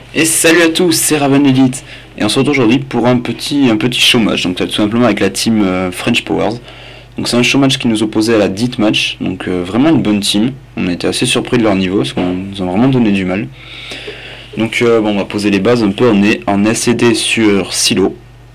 Et salut à tous, c'est Raven Elite et on se retrouve aujourd'hui pour un petit showmatch, donc tout simplement avec la team French Powers. Donc c'est un showmatch qui nous opposait à la DIT match, donc vraiment une bonne team. On a été assez surpris de leur niveau parce qu'on nous a vraiment donné du mal. Donc bon, on va poser les bases un peu, on est en SCD sur Silo.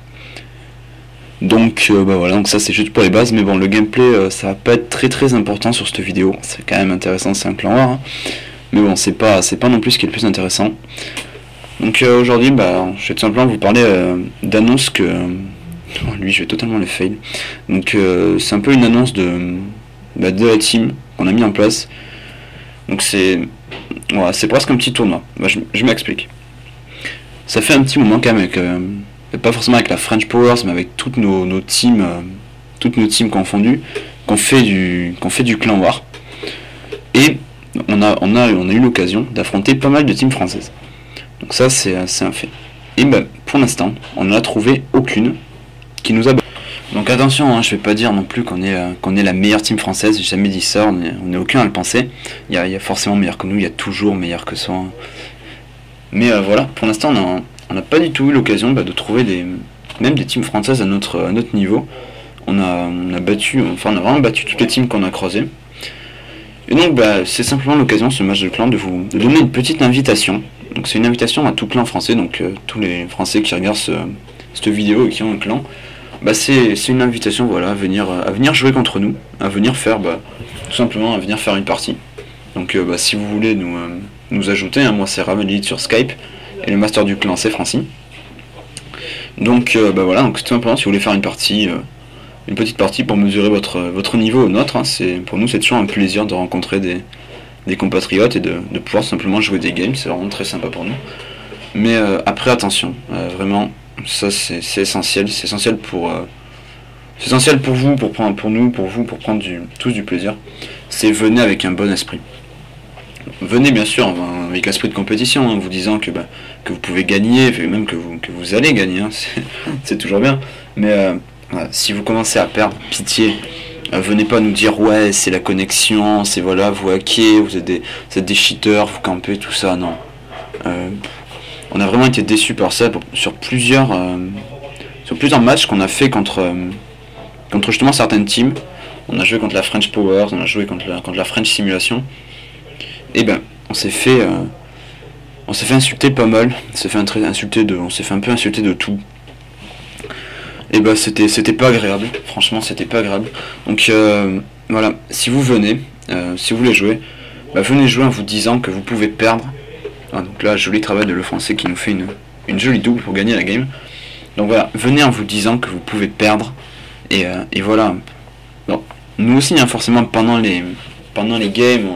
Donc bah voilà, donc ça c'est juste pour les bases, mais bon le gameplay ça va pas être très important sur cette vidéo. C'est quand même intéressant, c'est un clan war, hein. Mais bon c'est pas non plus ce qui est le plus intéressant. Donc aujourd'hui, je vais tout simplement vous parler d'annonce que... lui, je vais totalement le fail. Donc c'est un peu une annonce de la team qu'on a mis en place. Donc c'est presque un petit tournoi. Je m'explique. Ça fait un petit moment quand même avec... pas forcément avec la French Powers, mais avec toutes nos teams confondues, qu'on fait du clan war. Et on a eu l'occasion d'affronter pas mal de teams françaises. Donc ça c'est un fait. Et pour l'instant, on n'en a trouvé aucune qui nous a... Donc attention, hein, je vais pas dire non plus qu'on est la meilleure team française, j'ai jamais dit ça, on n'est aucun à le penser. Il y a forcément meilleur que nous, il y a toujours meilleur que soi. Mais voilà, pour l'instant on n'a pas du tout eu l'occasion de trouver même des teams françaises à notre niveau. On a vraiment battu toutes les teams qu'on a croisées. Et donc c'est simplement l'occasion, ce match de clan, de vous donner une petite invitation. Donc c'est une invitation à tout clan français, donc tous les Français qui regardent cette vidéo et qui ont un clan, c'est une invitation, voilà, à venir jouer contre nous, à venir faire tout simplement une partie. Donc si vous voulez nous ajouter, hein, moi c'est Raven Elite sur Skype et le master du clan c'est Francis. Donc voilà, donc tout simplement si vous voulez faire une partie, une petite partie pour mesurer votre niveau au nôtre, hein, pour nous c'est toujours un plaisir de rencontrer des compatriotes et de pouvoir simplement jouer des games, c'est vraiment très sympa pour nous. Mais après attention, vraiment ça c'est essentiel, c'est essentiel pour vous, pour nous, pour vous, pour prendre tous du plaisir. C'est venez avec un bon esprit. Venez bien sûr avec l'esprit de compétition, en vous disant que vous pouvez gagner, même que vous allez gagner, hein, c'est toujours bien. Mais si vous commencez à perdre, pitié. Venez pas nous dire ouais c'est la connexion, c'est voilà vous hackez, vous êtes des cheaters, vous campez, tout ça, non. On a vraiment été déçus par ça sur plusieurs matchs qu'on a fait contre justement certaines teams. On a joué contre la French Powers, on a joué contre la French Simulation. Et on s'est fait insulter pas mal, on s'est fait un peu insulter de tout. Et c'était pas agréable, franchement c'était pas agréable. Donc voilà, si vous venez, si vous voulez jouer, venez jouer en vous disant que vous pouvez perdre. Donc là, joli travail de le français qui nous fait une jolie double pour gagner la game. Donc voilà, venez en vous disant que vous pouvez perdre. Et voilà. Bon, nous aussi, hein, forcément, pendant les games,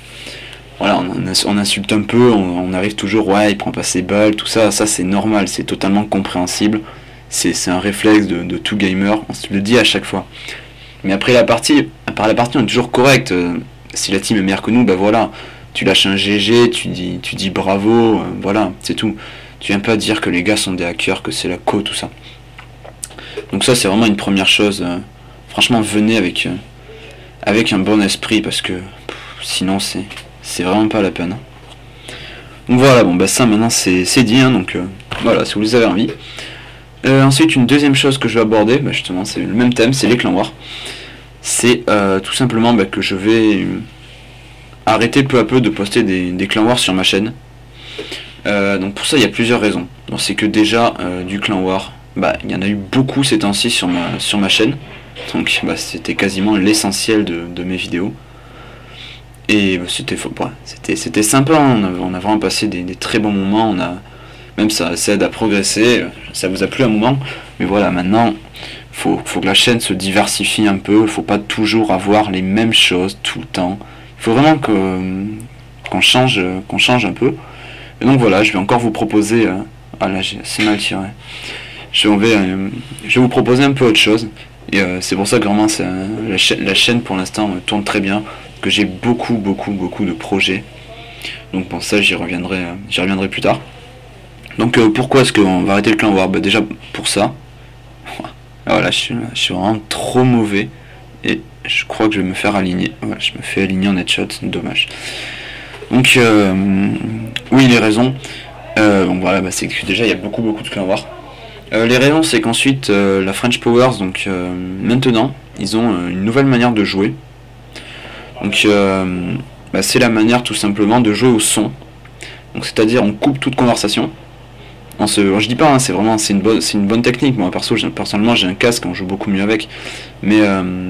on insulte un peu, on arrive toujours, ouais, il prend pas ses balles, tout ça, c'est normal, c'est totalement compréhensible. C'est un réflexe de tout gamer, on se le dit à chaque fois. Mais après la partie, on est toujours correct. Si la team est meilleure que nous, voilà, tu lâches un GG, tu dis bravo, voilà, c'est tout. Tu viens pas dire que les gars sont des hackers, que c'est la co, tout ça. Donc ça c'est vraiment une première chose. Franchement, venez avec un bon esprit parce que sinon c'est vraiment pas la peine. Donc voilà, bon ça maintenant c'est dit, hein, donc voilà, si vous avez envie. Ensuite, une deuxième chose que je vais aborder, justement, c'est le même thème, c'est les clans war. C'est tout simplement que je vais arrêter peu à peu de poster des clans war sur ma chaîne. Donc pour ça, il y a plusieurs raisons. C'est que déjà, du clan war, il y en a eu beaucoup ces temps-ci sur ma chaîne. Donc c'était quasiment l'essentiel de mes vidéos. Et c'était sympa, on a vraiment passé des très bons moments, même ça aide à progresser, ça vous a plu un moment, mais voilà, maintenant faut que la chaîne se diversifie un peu, il faut pas toujours avoir les mêmes choses tout le temps, il faut vraiment qu'on change un peu. Et donc voilà, je vais encore vous proposer, là j'ai assez mal tiré, je vais vous proposer un peu autre chose, et c'est pour ça que vraiment la chaîne pour l'instant tourne très bien, que j'ai beaucoup de projets, donc bon ça j'y reviendrai plus tard. Donc pourquoi est-ce qu'on va arrêter le clan war? Déjà pour ça. Voilà, je suis vraiment trop mauvais. Et je crois que je vais me faire aligner. Voilà, je me fais aligner en headshot, dommage. Donc oui, les raisons. Donc voilà, c'est que déjà il y a beaucoup de clans war. Les raisons, c'est qu'ensuite la French Powers, donc maintenant, ils ont une nouvelle manière de jouer. Donc c'est la manière tout simplement de jouer au son. Donc c'est-à-dire on coupe toute conversation. Je dis pas, hein, c'est une bonne technique. Moi personnellement j'ai un casque, on joue beaucoup mieux avec. Mais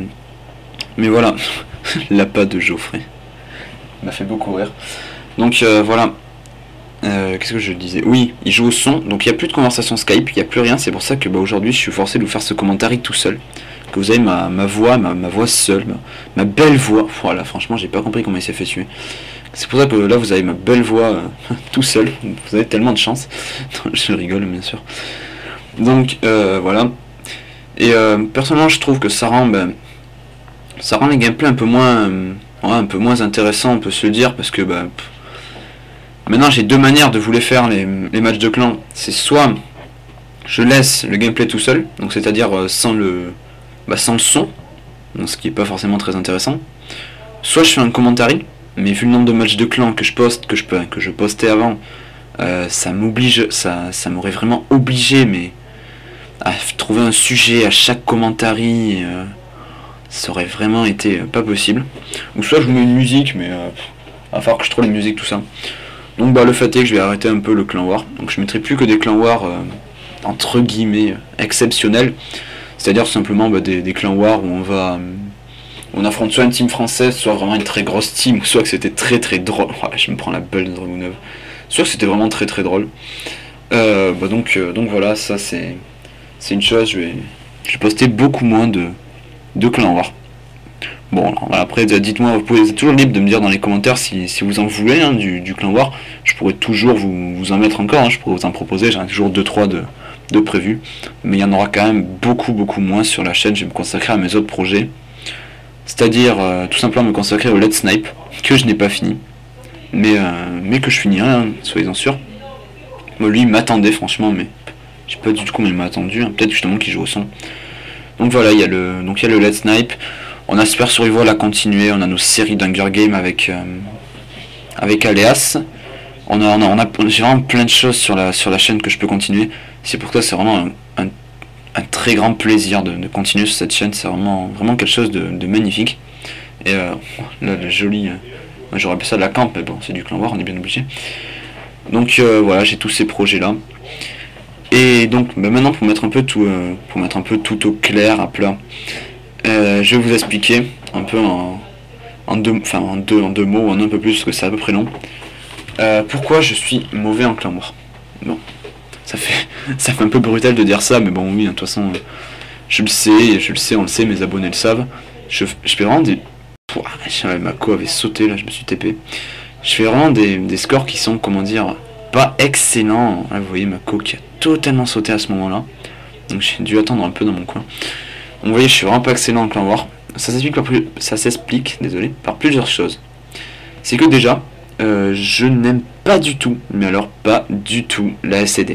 voilà, l'appât de Geoffrey m'a fait beaucoup rire. Donc voilà. Qu'est-ce que je disais? Oui, il joue au son, donc il n'y a plus de conversation Skype, il n'y a plus rien, c'est pour ça que aujourd'hui je suis forcé de vous faire ce commentaire tout seul. Que vous avez ma voix, ma voix seule, ma belle voix. Voilà, franchement j'ai pas compris comment il s'est fait tuer. C'est pour ça que là vous avez ma belle voix tout seul, vous avez tellement de chance. Je rigole bien sûr. Donc voilà. Et personnellement je trouve que ça rend les gameplays un peu moins intéressants, on peut se le dire, parce que maintenant j'ai deux manières de vous les faire les matchs de clan. C'est soit je laisse le gameplay tout seul, donc c'est-à-dire sans le son, donc ce qui est pas forcément très intéressant. Soit je fais un commentaire, mais vu le nombre de matchs de clan que je poste, que je postais avant, ça m'aurait vraiment obligé à trouver un sujet à chaque commentaire, ça aurait vraiment été pas possible. Ou soit je vous mets une musique, mais à falloir que je trouve les musiques, tout ça. Donc le fait est que je vais arrêter un peu le clan war. Donc je mettrai plus que des clans war entre guillemets exceptionnels. C'est-à-dire simplement des clans war où on affronte soit une team française, soit vraiment une très grosse team, soit que c'était très drôle. Ouais, je me prends la belle de Dragunov. Soit que c'était vraiment très drôle. Donc voilà, ça c'est une chose. Je vais poster beaucoup moins de clans war. Bon, alors, après, dites-moi, vous pouvez être toujours libre de me dire dans les commentaires si vous en voulez, hein, du clan war. Je pourrais toujours vous en mettre encore, hein, je pourrais vous en proposer, j'en ai toujours 2-3 de prévus. Mais il y en aura quand même beaucoup moins sur la chaîne. Je vais me consacrer à mes autres projets. C'est-à-dire, tout simplement me consacrer au Let's Snipe, que je n'ai pas fini. Mais que je finirai, hein, soyez-en sûrs. Moi, lui, il m'attendait, franchement, mais je sais pas du tout comment il m'a attendu. Hein, peut-être justement qu'il joue au son. Donc voilà, il y a le Let's Snipe. On a Super Survival à continuer, on a nos séries d'Hunger Game avec Aléas. J'ai vraiment plein de choses sur la chaîne que je peux continuer. C'est pour ça que c'est vraiment un très grand plaisir de continuer sur cette chaîne. C'est vraiment quelque chose de magnifique. Et là, le joli... j'aurais appelé ça de la camp, mais bon, c'est du clan war, on est bien obligé. Donc voilà, j'ai tous ces projets-là. Et donc maintenant, pour mettre un peu tout au clair, à plat, je vais vous expliquer un peu en deux mots, en un peu plus, parce que c'est à peu près long, pourquoi je suis mauvais en clan war. Bon, ça fait un peu brutal de dire ça, mais bon, oui, de toute façon, je le sais, on le sait, mes abonnés le savent. Je fais vraiment des... ma co avait sauté, là, je me suis TP. Je fais vraiment des scores qui sont, comment dire, pas excellents. Là, vous voyez ma co qui a totalement sauté à ce moment-là. Donc j'ai dû attendre un peu dans mon coin. Donc vous voyez, je suis vraiment pas excellent en clan war. Ça s'explique, désolé, par plusieurs choses. C'est que déjà, je n'aime pas du tout, mais alors pas du tout, la SCD.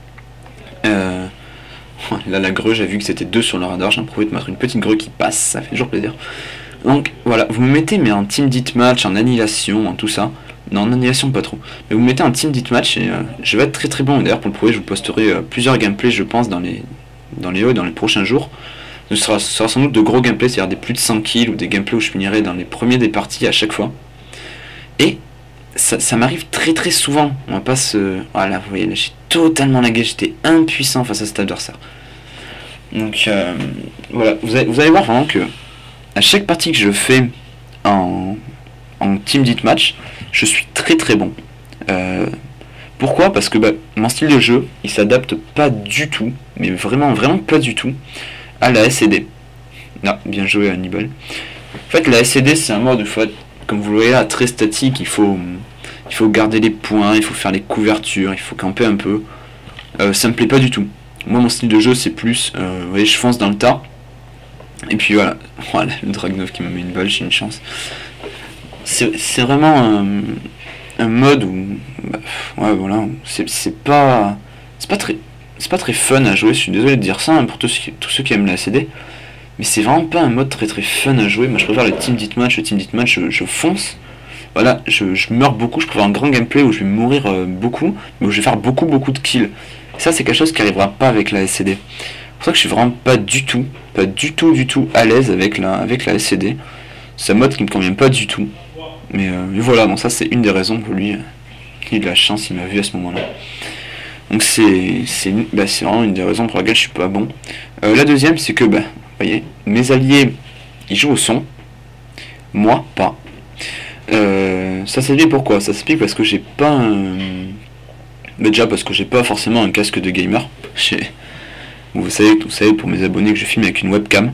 Là, la greu, j'ai vu que c'était 2 sur le radar, j'ai prouvé de mettre une petite greu qui passe, ça fait toujours plaisir. Donc voilà, vous me mettez mais en team deathmatch, en annihilation, en tout ça. Non, en annihilation pas trop. Mais vous me mettez en team deathmatch et je vais être très bon. D'ailleurs, pour le prouver, je vous posterai plusieurs gameplays, je pense, dans les prochains jours. Ce sera sans doute de gros gameplays, c'est-à-dire des plus de 100 kills ou des gameplays où je finirai dans les premiers des parties à chaque fois. Et ça m'arrive très souvent. On va pas se... Voilà, vous voyez, là j'ai totalement lagué, j'étais impuissant face à cet adversaire. Donc voilà, vous allez voir vraiment que à chaque partie que je fais en team deathmatch, je suis très bon. Pourquoi? Parce que mon style de jeu, il s'adapte pas du tout, mais vraiment pas du tout, à la SCD. Ah, bien joué Hannibal. En fait, la SCD, c'est un mode où, comme vous le voyez là, très statique, il faut garder les points, il faut faire les couvertures, il faut camper un peu. Ça me plaît pas du tout. Moi, mon style de jeu, c'est plus, vous voyez, je fonce dans le tas, et puis voilà, le Dragunov qui m'a mis une balle, j'ai une chance. C'est vraiment un mode où, ouais, voilà, c'est pas très fun à jouer. Je suis désolé de dire ça, hein, pour tous ceux qui aiment la CD, mais c'est vraiment pas un mode très fun à jouer. Moi, je préfère le team deathmatch. Le team deathmatch, je fonce, voilà, je meurs beaucoup, je préfère un grand gameplay où je vais mourir beaucoup, mais où je vais faire beaucoup de kills. Ça c'est quelque chose qui arrivera pas avec la SCD. C'est pour ça que je suis vraiment pas du tout à l'aise avec la SCD. C'est un mode qui me convient pas du tout. Mais voilà, bon ça c'est une des raisons que lui, il a de la chance, il m'a vu à ce moment-là. Donc c'est vraiment une des raisons pour laquelle je suis pas bon. La deuxième c'est que, vous voyez, mes alliés, ils jouent au son, moi pas. Ça s'explique pourquoi? Ça s'explique parce que j'ai pas un... déjà parce que j'ai pas forcément un casque de gamer. Vous savez pour mes abonnés que je filme avec une webcam.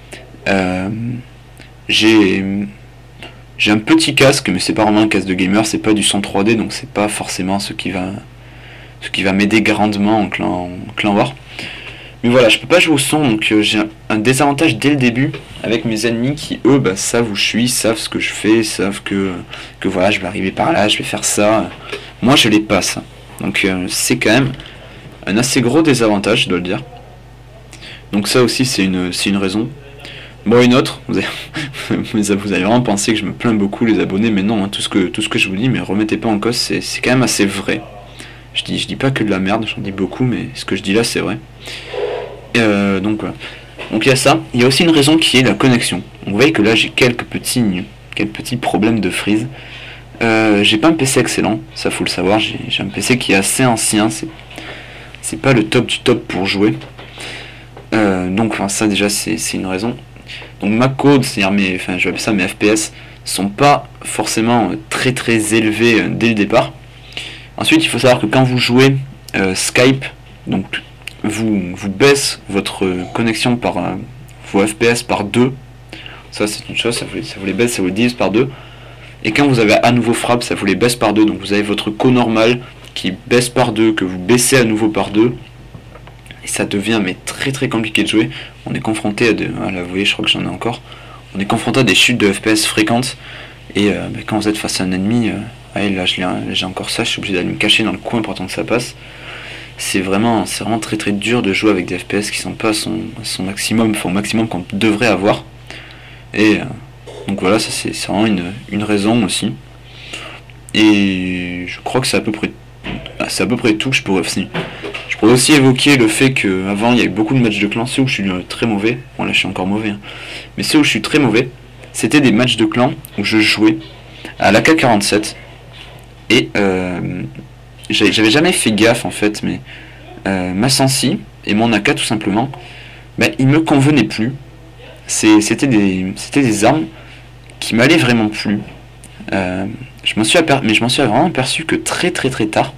J'ai un petit casque, mais c'est pas vraiment un casque de gamer, c'est pas du son 3D, donc c'est pas forcément ce qui va m'aider grandement en clan War. Mais voilà, je peux pas jouer au son, donc j'ai un désavantage dès le début avec mes ennemis qui, eux, savent où je suis, savent ce que je fais, savent que voilà, je vais arriver par là, je vais faire ça. Moi, je l'ai pas, ça. Donc c'est quand même un assez gros désavantage, je dois le dire. Donc ça aussi, c'est une raison. Bon, une autre, vous allez vraiment penser que je me plains beaucoup, les abonnés, mais non, hein, tout ce que je vous dis, mais remettez pas en cause, c'est quand même assez vrai. Je dis pas que de la merde, j'en dis beaucoup, mais ce que je dis là, c'est vrai. Donc voilà. Donc il y a ça. Il y a aussi une raison qui est la connexion. Vous voyez que là j'ai quelques petits problèmes de freeze. J'ai pas un PC excellent, ça faut le savoir. J'ai un PC qui est assez ancien. C'est pas le top du top pour jouer. Donc enfin, ça déjà c'est une raison. Donc ma code, c'est-à-dire je vais appeler ça mes FPS, sont pas forcément très élevés dès le départ. Ensuite il faut savoir que quand vous jouez Skype, donc vous baisse votre connexion par vos FPS par 2. Ça c'est une chose, ça vous les baisse, ça vous les divise par 2. Et quand vous avez à nouveau frappe, ça vous les baisse par 2. Donc vous avez votre co normal qui baisse par 2, que vous baissez à nouveau par 2. Et ça devient très compliqué de jouer. On est confronté à là vous voyez, je crois que j'en ai encore. On est confronté à des chutes de FPS fréquentes. Et quand vous êtes face à un ennemi, là j'ai encore ça, je suis obligé d'aller me cacher dans le coin pour attendre que ça passe. C'est vraiment très dur de jouer avec des FPS qui sont pas à son maximum, enfin au maximum qu'on devrait avoir. Et donc voilà, ça c'est vraiment une raison aussi. Et je crois que c'est à peu près tout que je pourrais faire. Je pourrais aussi évoquer le fait qu'avant il y avait beaucoup de matchs de clan, ceux où je suis très mauvais, bon là je suis encore mauvais, hein. Mais ceux où je suis très mauvais, c'était des matchs de clan où je jouais à l'AK-47 et j'avais jamais fait gaffe en fait, mais ma sensi et mon AK tout simplement, ils me convenaient plus. C'était des armes qui m'allaient vraiment plus. Je m'en suis vraiment aperçu que très tard.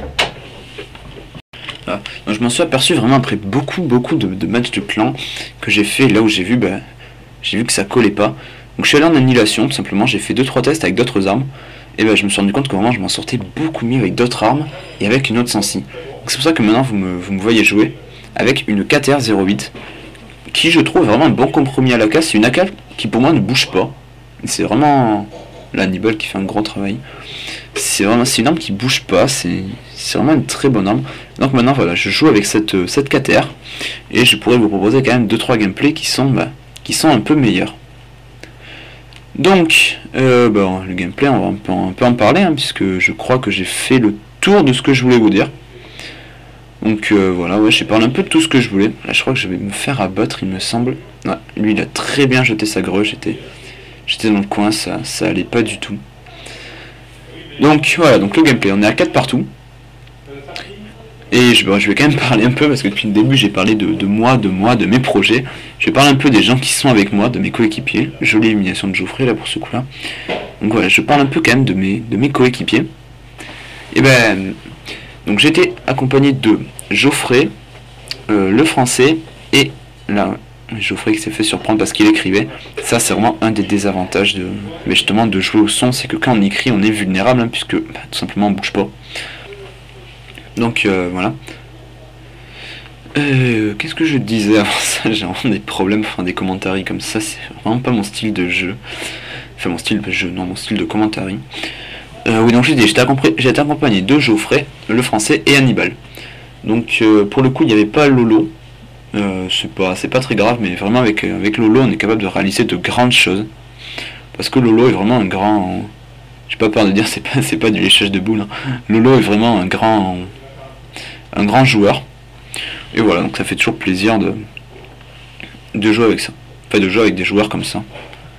Donc je m'en suis aperçu vraiment après beaucoup de matchs de clan que j'ai fait, là où j'ai vu que ça collait pas. Donc je suis allé en annihilation tout simplement, j'ai fait 2-3 tests avec d'autres armes. Et je me suis rendu compte que vraiment je m'en sortais beaucoup mieux avec d'autres armes et avec une autre sensi. C'est pour ça que maintenant vous me voyez jouer avec une KTR 08 qui je trouve vraiment un bon compromis à l'AK. C'est une AK qui pour moi ne bouge pas. C'est vraiment l'Hannibal qui fait un gros travail. C'est une arme qui bouge pas, c'est vraiment une très bonne arme. Donc maintenant voilà, je joue avec cette KTR et je pourrais vous proposer quand même 2-3 gameplays qui sont un peu meilleurs. Donc, le gameplay, on peut en parler, hein, puisque je crois que j'ai fait le tour de ce que je voulais vous dire. Donc voilà, ouais, j'ai parlé un peu de tout ce que je voulais. Là, je crois que je vais me faire abattre, il me semble. Ouais, lui, il a très bien jeté sa greu, j'étais dans le coin, ça allait pas du tout. Donc voilà, donc le gameplay, on est à 4 partout. Et je vais quand même parler un peu, parce que depuis le début j'ai parlé de moi, de mes projets. Je vais parler un peu des gens qui sont avec moi, de mes coéquipiers. Jolie élimination de Geoffrey là pour ce coup là. Donc voilà, je parle un peu quand même de mes coéquipiers. Et donc j'étais accompagné de Geoffrey, le français, et là, Geoffrey qui s'est fait surprendre parce qu'il écrivait. Ça c'est vraiment un des désavantages justement de jouer au son, c'est que quand on écrit on est vulnérable, hein, puisque tout simplement on bouge pas. Donc voilà. Qu'est-ce que je disais avant ça? J'ai vraiment des problèmes, enfin des commentaires comme ça, c'est vraiment pas mon style de jeu. Enfin mon style de jeu, non, mon style de commentaire. Oui, donc j'ai été accompagné de Geoffrey, le français, et Hannibal. Donc pour le coup il n'y avait pas Lolo. C'est pas très grave, mais vraiment avec Lolo on est capable de réaliser de grandes choses. Parce que Lolo est vraiment un grand... j'ai pas peur de dire, c'est pas du léchage de boules. Hein. Lolo est vraiment un grand joueur. Et voilà, donc ça fait toujours plaisir de jouer avec ça. Enfin, de jouer avec des joueurs comme ça.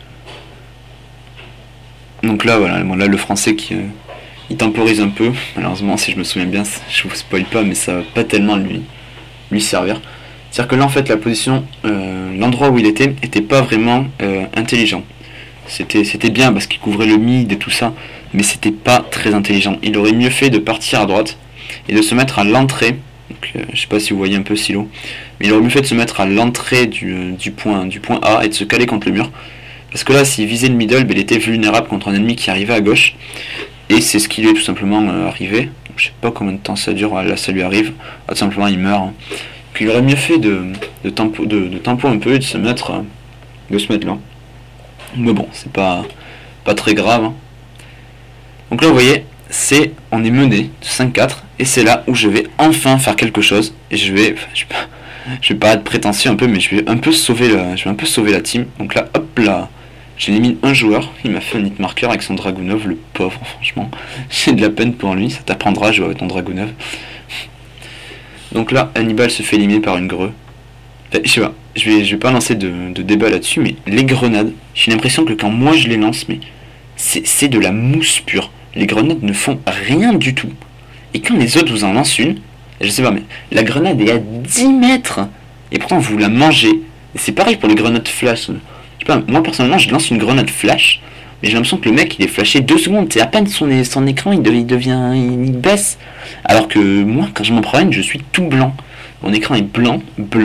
Donc là, voilà, bon, là le français qui il temporise un peu. Malheureusement, si je me souviens bien, je vous spoil pas, mais ça va pas tellement lui servir. C'est-à-dire que là, en fait, la position, l'endroit où il était pas vraiment intelligent. C'était bien parce qu'il couvrait le mid et tout ça, mais c'était pas très intelligent. Il aurait mieux fait de partir à droite et de se mettre à l'entrée. Je sais pas si vous voyez un peu Silo, mais il aurait mieux fait de se mettre à l'entrée du point A et de se caler contre le mur. Parce que là, s'il visait le middle, il était vulnérable contre un ennemi qui arrivait à gauche. Et c'est ce qui lui est tout simplement arrivé. Donc, je sais pas combien de temps ça dure, là ça lui arrive. Ah, tout simplement il meurt. Hein. Puis il aurait mieux fait de tempo un peu et de se mettre là. Mais bon, c'est pas très grave. Hein. Donc là vous voyez, on est mené de 5-4 et c'est là où je vais enfin faire quelque chose. Et je vais pas être prétentieux un peu, mais je vais un peu sauver la team. Donc là, hop là. J'élimine un joueur, il m'a fait un hit marker avec son Dragunov, le pauvre, franchement. J'ai de la peine pour lui, ça t'apprendra à jouer avec ton Dragunov. Donc là, Hannibal se fait éliminer par une greu. Enfin, je sais pas, je vais pas lancer de débat là-dessus, mais les grenades, j'ai l'impression que quand moi je les lance, mais c'est de la mousse pure. Les grenades ne font rien du tout. Et quand les autres vous en lancent une, je sais pas, mais la grenade est à 10 mètres. Et pourtant vous la mangez. Et c'est pareil pour les grenades flash. Je sais pas, moi personnellement je lance une grenade flash, mais j'ai l'impression que le mec il est flashé 2 secondes, c'est à peine son écran il baisse. Alors que moi quand je m'en prends une, je suis tout blanc. Mon écran est blanc.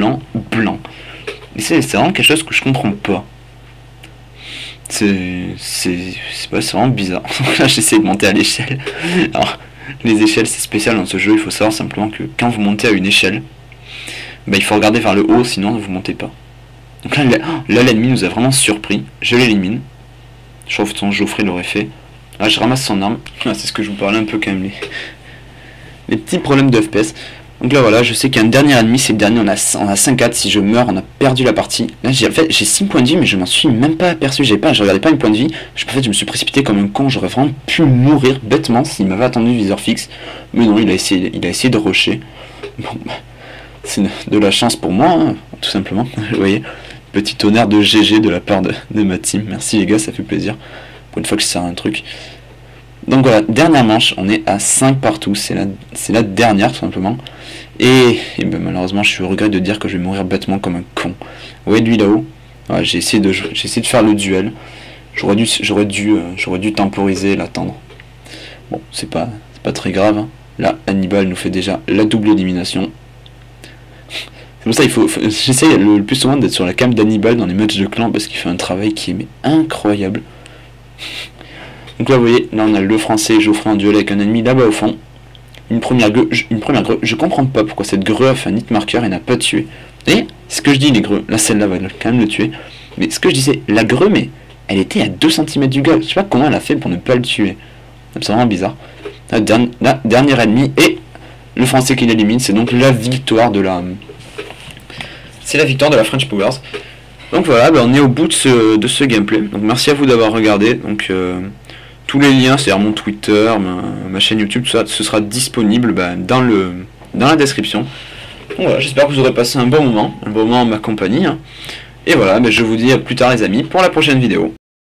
Et c'est vraiment quelque chose que je comprends pas. C'est vraiment bizarre. Là j'essaie de monter à l'échelle. Alors les échelles c'est spécial dans ce jeu, il faut savoir simplement que quand vous montez à une échelle, bah, il faut regarder vers le haut sinon vous montez pas. Donc là l'ennemi nous a vraiment surpris, je l'élimine. Je trouve que son Geoffrey l'aurait fait. Là je ramasse son arme. Ah, c'est ce que je vous parlais un peu quand même, les petits problèmes de FPS. Donc là voilà, je sais qu'il y a un dernier ennemi, c'est le dernier, on a 5-4, si je meurs on a perdu la partie. Là j'ai 6 points de vie mais je m'en suis même pas aperçu, je regardais pas mes points de vie. En fait je me suis précipité comme un con, j'aurais vraiment pu mourir bêtement s'il m'avait attendu viseur fixe. Mais non, il a essayé de rusher. Bon, c'est de la chance pour moi, hein, tout simplement, vous voyez. Petit honneur de GG de la part de ma team. Merci les gars, ça fait plaisir. Pour une fois que je sers un truc. Donc voilà, dernière manche, on est à 5 partout. C'est la dernière tout simplement. Et ben, malheureusement, je suis au regret de dire que je vais mourir bêtement comme un con. Vous voyez lui là-haut, voilà, j'ai essayé de faire le duel. J'aurais dû temporiser et l'attendre. Bon, c'est pas très grave. Hein. Là, Hannibal nous fait déjà la double élimination. C'est pour ça j'essaye le plus souvent d'être sur la cam d'Hannibal dans les matchs de clan parce qu'il fait un travail qui est mais incroyable. Donc là vous voyez, là on a le français Geoffrey en duel avec un ennemi là-bas au fond. Une première greu, je comprends pas pourquoi cette greu a fait un hit marker et n'a pas tué. Et ce que je dis les greux, là celle-là va quand même le tuer. Mais ce que je disais, la greu mais elle était à 2 cm du gars. Je sais pas comment elle a fait pour ne pas le tuer. C'est vraiment bizarre. La dernière ennemi et le français qui l'élimine, c'est donc la victoire de la... C'est la victoire de la French Powers. Donc voilà, ben on est au bout de ce gameplay. Donc merci à vous d'avoir regardé. Donc tous les liens, c'est-à-dire mon Twitter, ma chaîne YouTube, tout ça, ce sera disponible dans la description. Donc voilà, j'espère que vous aurez passé un bon moment en ma compagnie. Hein. Et voilà, ben je vous dis à plus tard les amis pour la prochaine vidéo.